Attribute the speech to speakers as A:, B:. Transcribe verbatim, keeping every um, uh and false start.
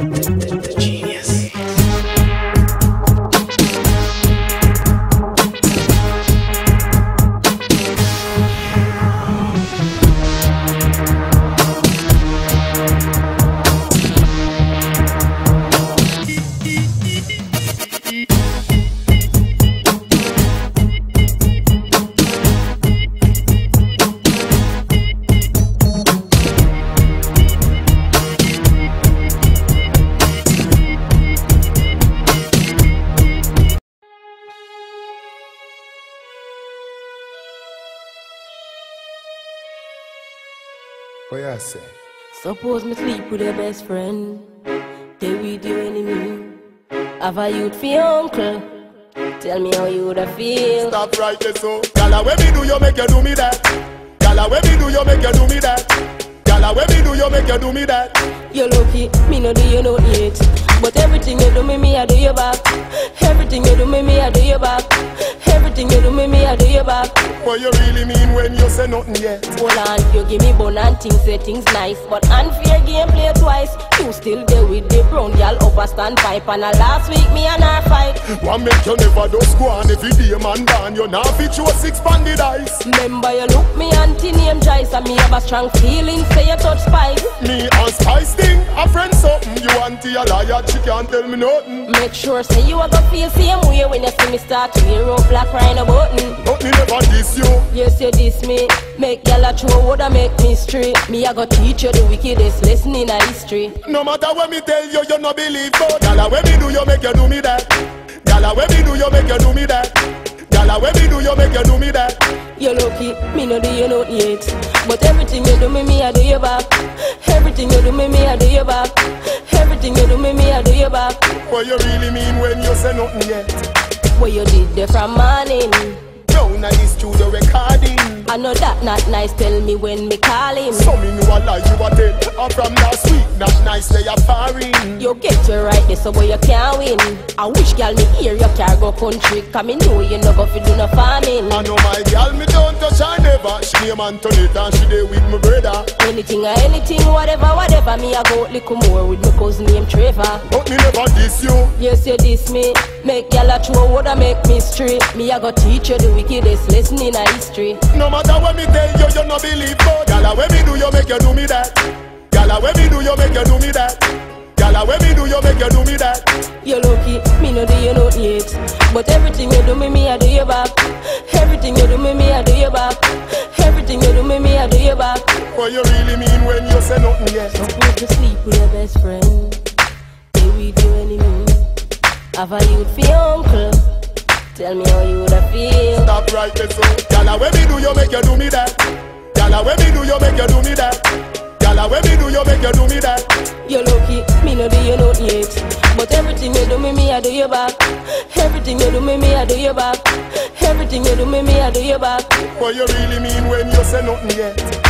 A: Genius.
B: What you say?
C: Suppose me sleep with your best friend, they with your enemy. Have a youth for your uncle, tell me how you woulda feel.
B: Stop right there, so. Gala, when me do you make you do me that? Gala, when me do you make you do me that? Gala, when me do you make you do me that?
C: You're lucky, me no do you no hate. But everything you do me, me I do you back. Everything you do me, me I do you back. Everything you do me, me I do you back.
B: What you really mean when you say nothing yet?
C: Hold on, you give me bone and things, say things nice. But unfair game play twice. You still there with the brown girl up a standpipe. And a last week me and her fight.
B: One make you never do squan every day man down. You now fit you a six banded ice.
C: Remember you look me auntie name Joyce. And me have a strong feeling, say you touch spice.
B: Me and Spice thing, a friend something. You auntie a liar, she can't tell me nothing.
C: Make sure say you a go feel same way when you see me start to wear up black rhino button.
B: But me never diss you.
C: Yes, you diss me. Make y'all a throw woulda make me straight. Me I go teach you the wickedest lesson in a history.
B: No matter what me tell you, you no believe. But gala, when me do you make you do me that? Gala, when me do you make you do me that? Gala, when me do you make you do me that?
C: You're lucky, me no do you no hate. But everything you do me, me I do you back. Everything you do me, me I do you back. Everything you do me, me I do you back.
B: What you really mean when you say nothing yet?
C: What you did there from morning.
B: Down at the studio recording.
C: I know that not nice, tell me when me call him.
B: So me know a lie you a tell. I'm from last week, not nice they are foreign.
C: You get you right there so boy you can't win. I wish girl me hear your car go country. Cause me know you no go fi do no farming.
B: I know my girl me don't touch her never. She name Antoinette and she there with my brother.
C: Anything or anything, whatever, whatever. Me I go little more with my cousin named Trevor.
B: But me never diss you.
C: Yes you diss me. Make girl a throw woulda make me straight. Me I go teach you the wickedest lesson in a history.
B: No matter what me tell you, you no believe. But gala, when me do you make you do me that? Gala, when me do you make you do me that? Gala, when me do you make you do me that?
C: You're lucky, me no do you no hate. But everything you do me, me I do you back. Everything you do me, me I do you back. Everything you do me, me I do you back.
B: What you really mean when you say nothing yet?
C: Suppose to sleep with your best friend, they with your enemy. Have a youth for your uncle, tell me how you woulda feel.
B: Stop right there, so. Gala, when me do you make you do me that? Gala, when me do you make you do me that? Gala, when me do you make you do me that?
C: You're lucky, me no do you no hate. But everything you do me, me I do you back. Everything you do me, me I do you back. Everything you do me, me I do you back.
B: What you really mean when you say nothing yet?